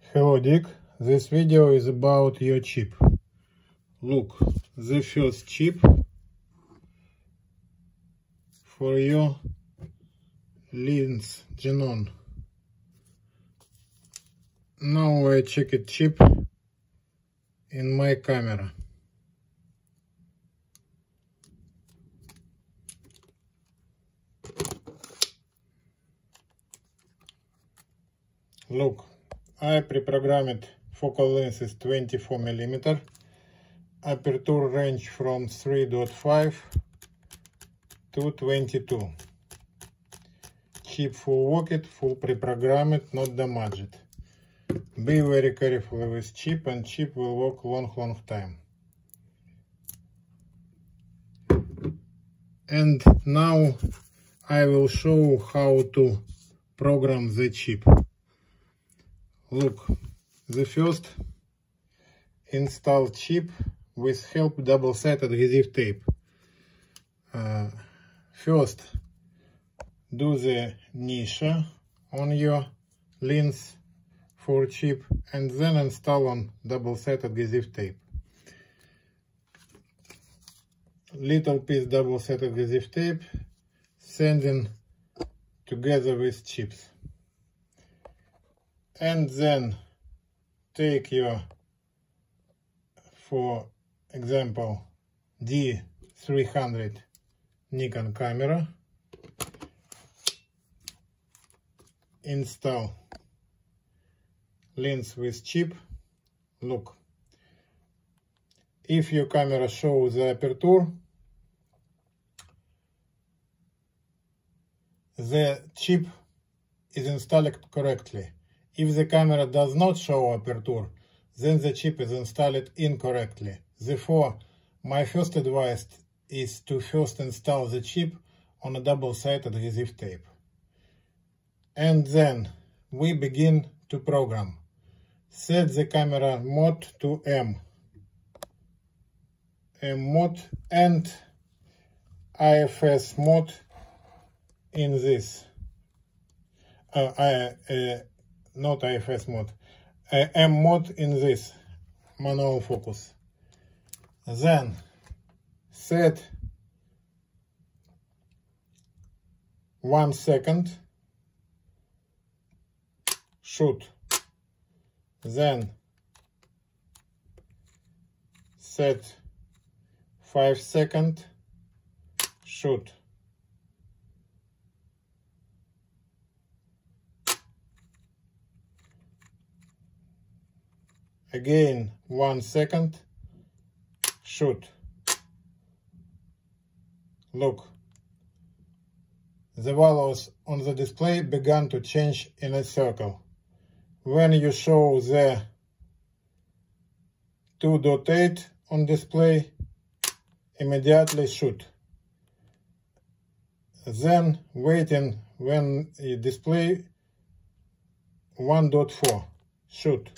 Hello Dick, this video is about your chip. Look, the first chip for your Linz Genon. Now I check it chip in my camera. Look, I pre-programmed focal length is 24 mm, aperture range from 3.5 to 22. Chip full worked, full pre-programmed, not damaged. Be very careful with chip, and chip will work long time. And now I will show how to program the chip. Look, the first install chip with help double-sided adhesive tape. First do the niche on your Linz for chip and then install on double-sided adhesive tape. Little piece double-sided adhesive tape sanding together with chips. And then take your, for example, D300 Nikon camera, install lens with chip. Look, if your camera shows the aperture, the chip is installed correctly. If the camera does not show aperture, then the chip is installed incorrectly. Therefore, my first advice is to first install the chip on a double-sided adhesive tape. And then we begin to program. Set the camera mode to M mode, and IFS mode in this. Not IFS mode, M mode in this manual focus. Then set 1 second, shoot. Then set 5 seconds, shoot. Again 1 second, shoot. Look, the values on the display began to change in a circle. When you show the 2.8 on display, immediately shoot. Then waiting when you display 1.4, shoot.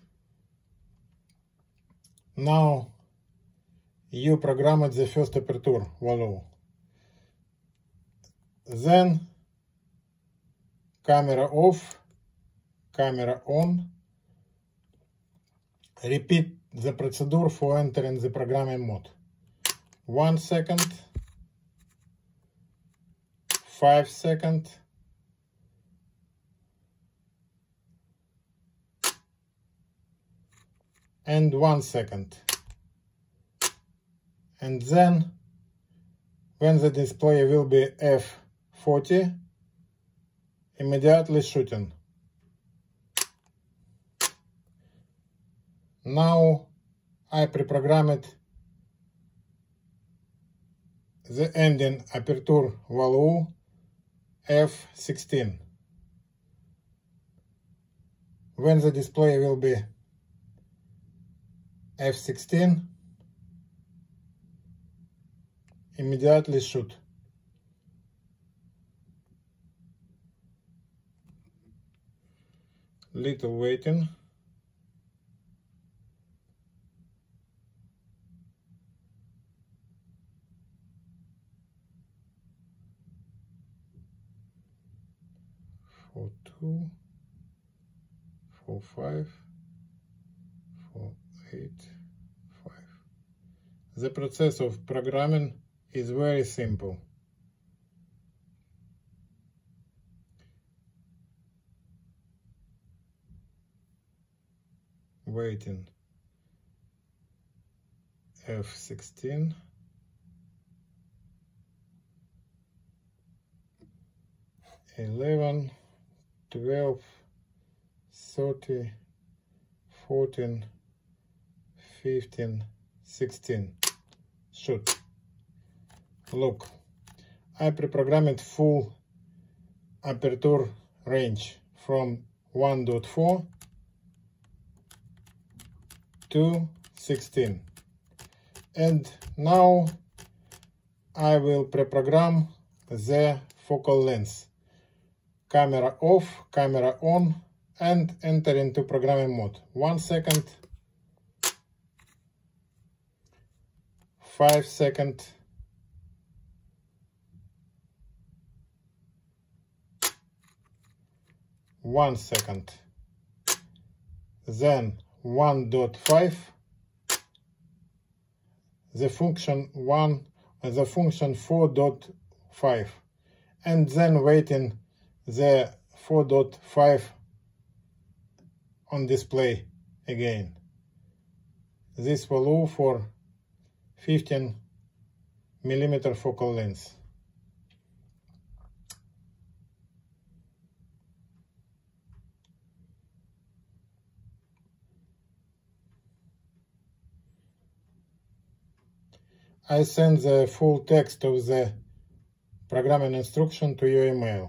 Now you programmed the first aperture value. Then camera off, camera on. Repeat the procedure for entering the programming mode. 1 second, 5 seconds, and 1 second. And then when the display will be F40, immediately shooting. Now I pre-programmed the ending aperture value F16. When the display will be F16, immediately shoot. Little waiting. For 2, for 5. The process of programming is very simple. Waiting F16, (11, 12, 30, 14, 15, 16. Shoot. Look, I pre-programmed full aperture range from 1.4 to 16. And now I will pre-program the focal length. Camera off, camera on, and enter into programming mode. 1 second, 5 seconds, 1 second, then 1.5, the function 4.5, and then waiting the 4.5 on display again. This will allow for 15mm focal length. I send the full text of the programming instruction to your email.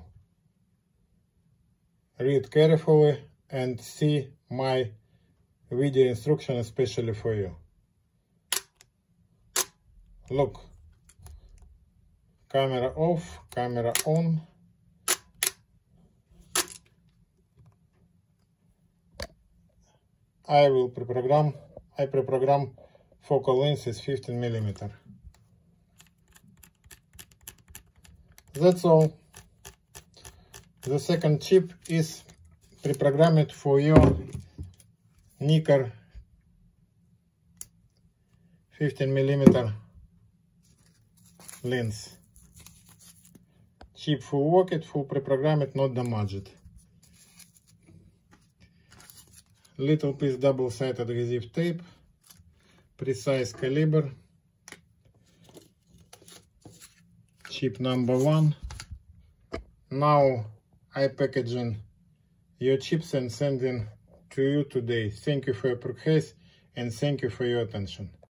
Read carefully and see my video instruction especially for you. Look, camera off, camera on. I pre-program focal length is 15mm. That's all. The second chip is pre-programmed for your Nikkor 15mm lens. Chip full worked, full pre-programmed, not damaged. Little piece double-sided adhesive tape, precise caliber, chip number 1. Now I packaging your chips and sending to you today. Thank you for your purchase and thank you for your attention.